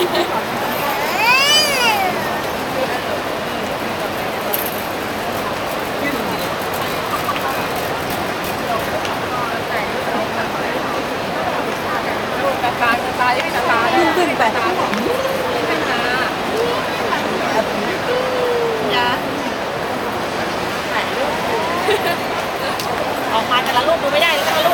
ขึ้นไปออกมาแต่ละรูปดูไม่ได้แล้วแต่ละรูป